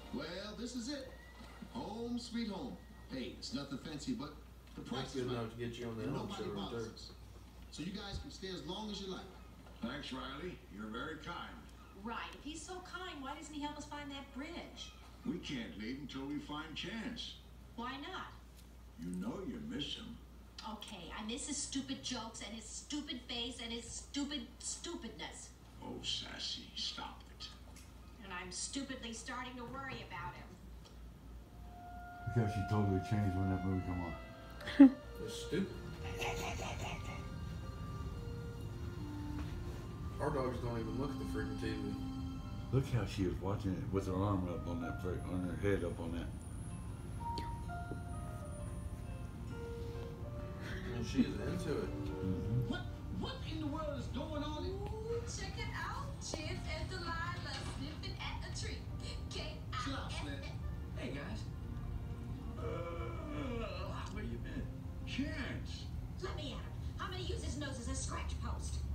Well, this is it. Home sweet home. Hey, it's nothing fancy, but the price That's is good right. enough to get you on the And home nobody show right bothers there. us. So you guys can stay as long as you like. Thanks, Riley. You're very kind. Right. If he's so kind, why doesn't he help us find that bridge? We can't leave until we find Chance. Why not? You know you miss him. Okay, I miss his stupid jokes and his stupid face and his stupid stupidness. Oh, Sassy, stop it. And I'm stupidly starting to worry about him. Because she totally changed when that movie come on. It's stupid. Our dogs don't even look at the freaking TV. Look how she was watching it with her arm up on that, on her head up on that. And she is into it. Mm-hmm. What in the world is going on? Ooh, check it out. Chance and Delilah sniffing at a tree. Chill out, Flint. Hey, guys. Where you been? Chance. Let me at him. I'm gonna use his nose as a scratch post.